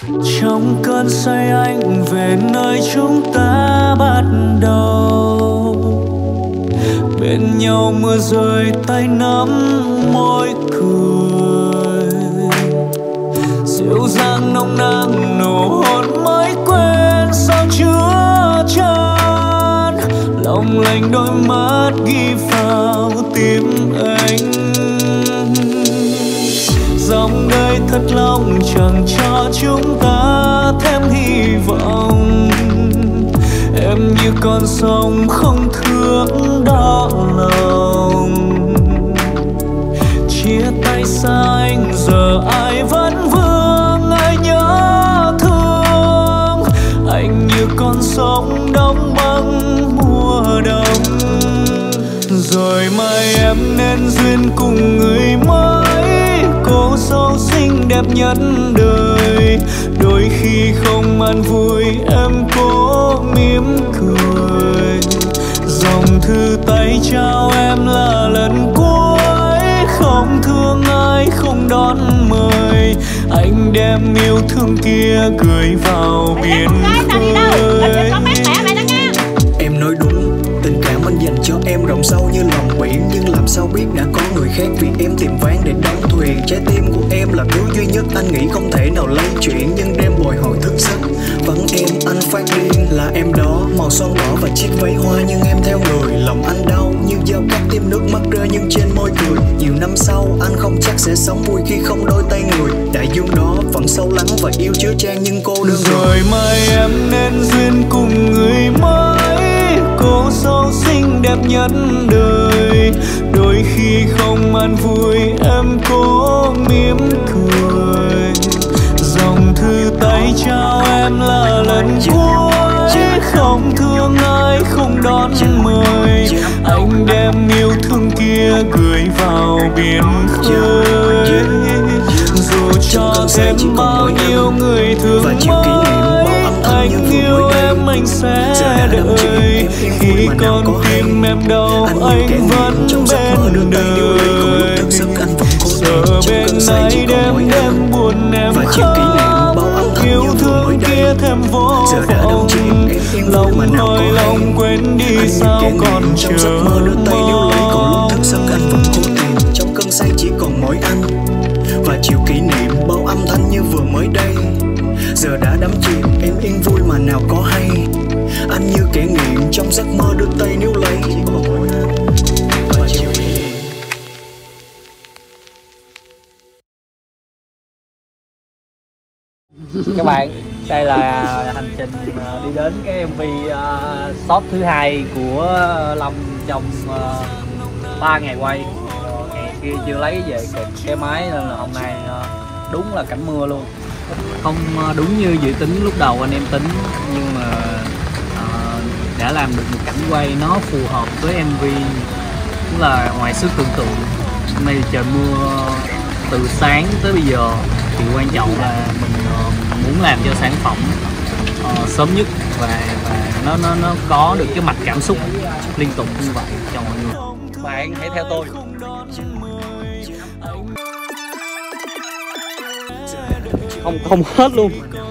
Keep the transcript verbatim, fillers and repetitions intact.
Trong cơn say anh về nơi chúng ta bắt đầu, bên nhau mưa rơi tay nắm môi cười, dịu dàng nồng nàn nụ hôn mới quên sao chưa chan, lòng lành đôi mắt ghi vào tim anh. Dòng đời thật lòng chẳng cho chúng ta thêm hy vọng, em như con sông không thương đau lòng. Chia tay xa anh giờ ai vẫn vương, ai nhớ thương anh như con sông đóng băng mùa đông. Rồi mai em nên duyên cùng người mới, cô dâu xinh đẹp nhất đời. Đôi khi không ăn vui em cố mỉm cười, dòng thư tay trao em là lần cuối. Không thương ai không đón mời, anh đem yêu thương kia gửi vào biển khơi. Em nói đúng, tình cảm anh dành cho em rộng sâu như lòng biển, nhưng làm sao biết đã có người khác vì em tìm ván để đóng thuyền. Trái tim của em là thứ duy nhất anh nghĩ không thể nào lay chuyển, nhưng đêm bồi hồi thức giấc vắng em anh phát điên. Là em đó, màu son đỏ và chiếc váy hoa, nhưng em theo người lòng anh đau như dao cắt tim, nước mắt rơi nhưng trên môi cười. Nhiều năm sau anh không chắc sẽ sống vui khi không đôi tay người. Đại dương đó vẫn sâu lắng và yêu chứa chan nhưng cô đơn. Rồi mai em nên duyên cùng người mới, cô dâu xinh đẹp nhất đời. Đôi khi không ăn vui em cố mỉm cười, dòng thư tay trao em là lần cuối. Không thương ai không đón mời, anh đem yêu thương kia gửi vào biển khơi. Dù cho thêm bao nhiêu người thương mới, anh yêu em anh sẽ đợi. Khi con tim em đau anh vẫn bên đời, giờ bên này đêm đêm buồn em khóc. Yêu thương kia thêm vô vọng, lòng nói lòng quên đi sao còn chờ mong. Thức giấc anh vẫn cố tìm, trong cơn say chỉ còn mỗi anh và chiều kỷ niệm bao âm thanh như vừa mới đây. Giờ đã đắm chìm em yên vui mà nào có hay, anh như kẻ nghiện trong giấc mơ đưa tay níu lấy. Các bạn, đây là hành trình đi đến cái em vê uh, shot thứ hai của Long trong ba uh, ngày quay. Ngày kia chưa lấy về kịp cái máy nên là hôm nay uh, đúng là cảnh mưa luôn. Không uh, đúng như dự tính lúc đầu anh em tính, nhưng mà uh, đã làm được một cảnh quay nó phù hợp với em vê, cũng là ngoài sức tưởng tượng. Hôm nay trời mưa từ sáng tới bây giờ, thì quan trọng là mình uh, muốn làm cho sản phẩm uh, sớm nhất và, và nó nó nó có được cái mạch cảm xúc liên tục như vậy cho mọi người. Bạn hãy theo tôi. Không không hết luôn.